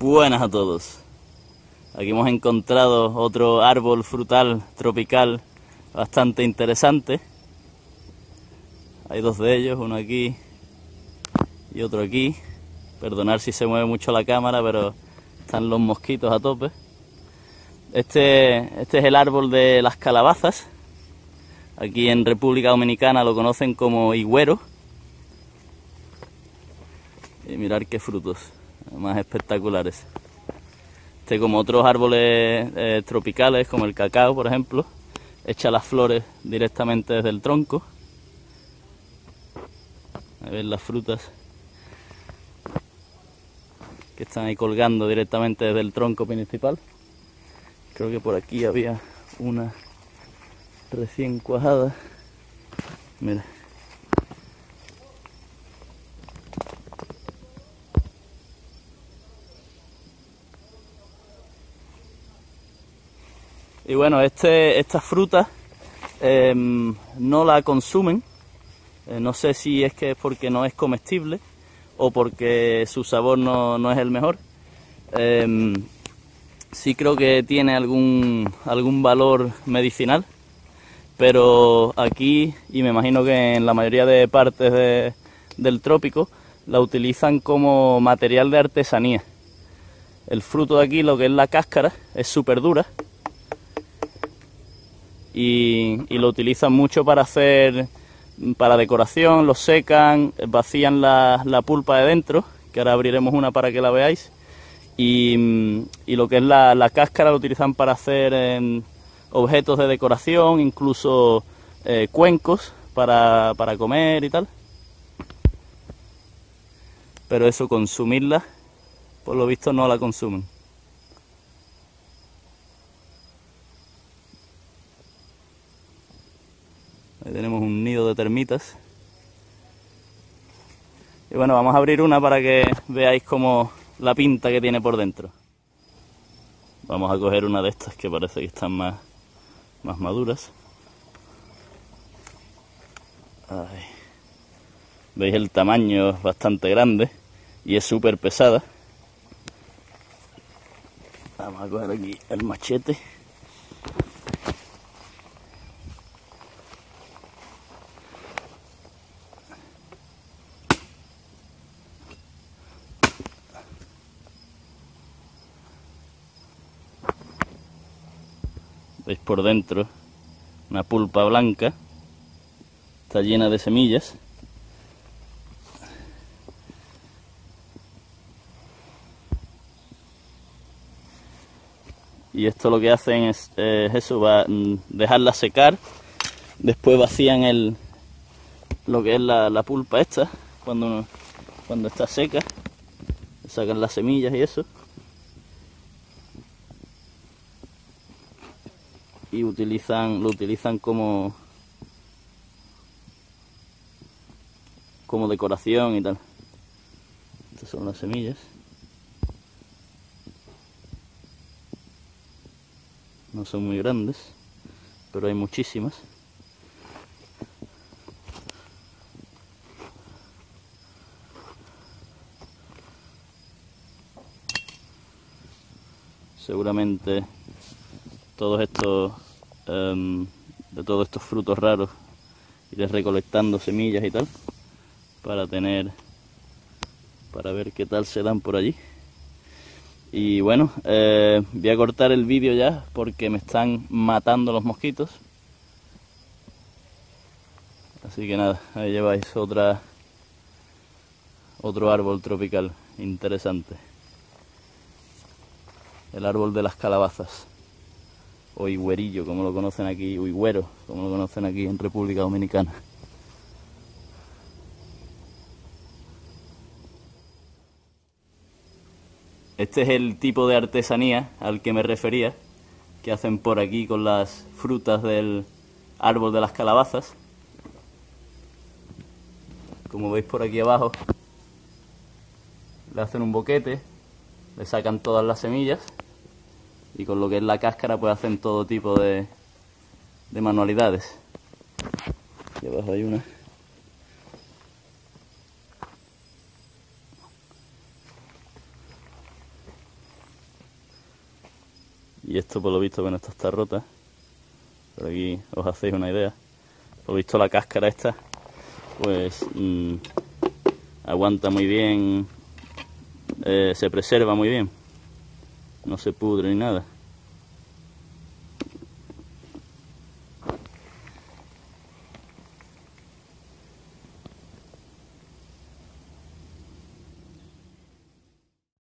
Buenas a todos. Aquí hemos encontrado otro árbol frutal tropical bastante interesante. Hay dos de ellos, uno aquí y otro aquí. Perdonad si se mueve mucho la cámara, pero están los mosquitos a tope. Este es el árbol de las calabazas. Aquí en República Dominicana lo conocen como higüero. Y mirad qué frutos más espectaculares. Como otros árboles tropicales, como el cacao, por ejemplo, echa las flores directamente desde el tronco. A ver las frutas que están ahí colgando directamente desde el tronco principal. Creo que por aquí había una recién cuajada. Mira. Y bueno, estas frutas no la consumen. No sé si es que es porque no es comestible o porque su sabor no es el mejor. Sí creo que tiene algún valor medicinal, pero aquí, y me imagino que en la mayoría de partes del trópico, la utilizan como material de artesanía. El fruto de aquí, lo que es la cáscara, es súper dura. Y lo utilizan mucho para decoración, lo secan, vacían la pulpa de dentro, que ahora abriremos una para que la veáis, y lo que es la cáscara lo utilizan para hacer objetos de decoración, incluso cuencos para comer y tal. Pero eso, consumirla, por lo visto no la consumen. Ahí tenemos un nido de termitas. Y bueno, vamos a abrir una para que veáis cómo la pinta que tiene por dentro. Vamos a coger una de estas que parece que están más maduras. Ay. Veis el tamaño, es bastante grande y es súper pesada. Vamos a coger aquí el machete. Veis por dentro una pulpa blanca, está llena de semillas. Y esto lo que hacen es eso, dejarla secar, después vacían lo que es la pulpa esta, cuando está seca, sacan las semillas y eso. Y lo utilizan como decoración y tal. Estas son las semillas. No son muy grandes, pero hay muchísimas. Seguramente de todos estos frutos raros iré recolectando semillas y tal para ver qué tal se dan por allí. Y bueno, voy a cortar el vídeo ya porque me están matando los mosquitos. Así que nada, ahí lleváis otro árbol tropical interesante. El árbol de las calabazas, o higüerillo, como lo conocen aquí, o higüero, como lo conocen aquí en República Dominicana. Este es el tipo de artesanía al que me refería, que hacen por aquí con las frutas del árbol de las calabazas. Como veis por aquí abajo, le hacen un boquete, le sacan todas las semillas y con lo que es la cáscara pues hacen todo tipo de manualidades. Aquí abajo hay una. Y esto por lo visto, bueno, esta está rota. Por aquí os hacéis una idea. Por lo visto la cáscara esta, pues aguanta muy bien, se preserva muy bien. No se pudre ni nada.